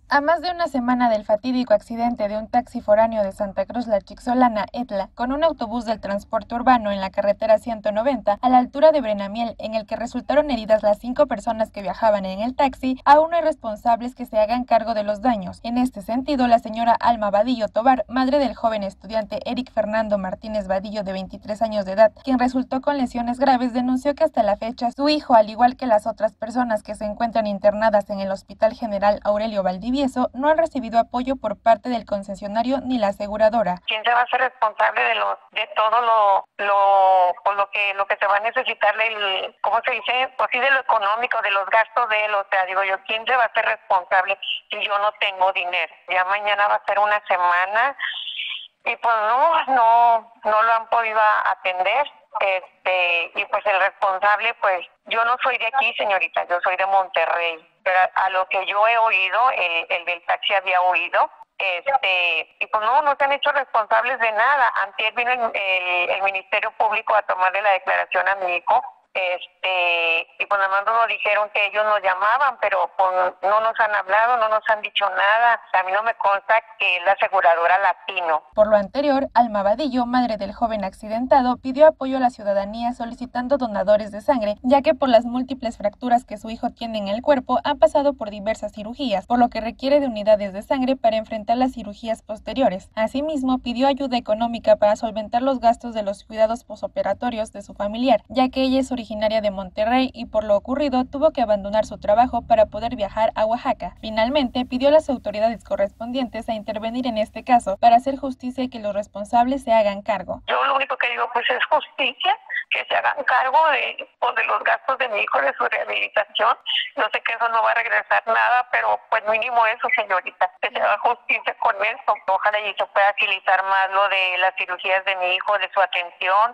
A más de una semana del fatídico accidente de un taxi foráneo de Santa Cruz La Chixolana, Etla, con un autobús del transporte urbano en la carretera 190 a la altura de Brenamiel, en el que resultaron heridas las 5 personas que viajaban en el taxi, aún no hay responsables que se hagan cargo de los daños. En este sentido, la señora Alma Vadillo Tobar, madre del joven estudiante Eric Fernando Martínez Vadillo, de 23 años de edad, quien resultó con lesiones graves, denunció que hasta la fecha su hijo, al igual que las otras personas que se encuentran internadas en el Hospital General Aurelio Valdivieso, no han recibido apoyo por parte del concesionario ni la aseguradora. ¿Quién se va a hacer responsable de todo lo que se va a necesitar del, ¿cómo se dice? Pues sí, de lo económico, de los gastos de él? O sea, digo yo, ¿quién se va a hacer responsable si yo no tengo dinero? Ya mañana va a ser una semana y pues no lo han podido atender. Y pues el responsable, pues yo no soy de aquí, señorita, yo soy de Monterrey, pero a lo que yo he oído, el del taxi había oído, y pues no se han hecho responsables de nada. Antier vino el Ministerio Público a tomarle la declaración a mi hijo, y pues nada más nos dijeron que ellos nos llamaban, pero pues no nos han hablado, no nos han dicho nada. A mí no me consta que es la aseguradora Latino. Por lo anterior, Alma Vadillo, madre del joven accidentado, pidió apoyo a la ciudadanía solicitando donadores de sangre, ya que por las múltiples fracturas que su hijo tiene en el cuerpo han pasado por diversas cirugías, por lo que requiere de unidades de sangre para enfrentar las cirugías posteriores. Asimismo, pidió ayuda económica para solventar los gastos de los cuidados posoperatorios de su familiar, ya que ella es originaria de Monterrey y por lo ocurrido tuvo que abandonar su trabajo para poder viajar a Oaxaca. Finalmente, pidió a las autoridades correspondientes a intervenir en este caso para hacer justicia y que los responsables se hagan cargo. Yo lo único que digo pues es justicia, que se hagan cargo de los gastos de mi hijo, de su rehabilitación. Yo sé que eso no va a regresar nada, pero pues mínimo eso, señorita, que se haga justicia con eso. Ojalá y se pueda agilizar más lo de las cirugías de mi hijo, de su atención.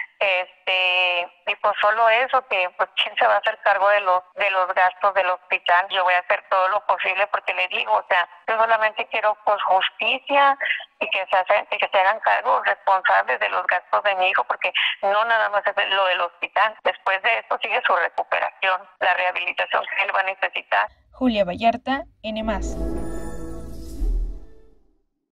Y pues solo eso, que pues quién se va a hacer cargo de los gastos del hospital. Yo voy a hacer todo lo posible porque le digo, o sea, yo solamente quiero pues justicia y que se hagan cargo responsables de los gastos de mi hijo, porque no nada más es lo del hospital. Después de esto sigue su recuperación, la rehabilitación que él va a necesitar. Julia Vallarta, N+.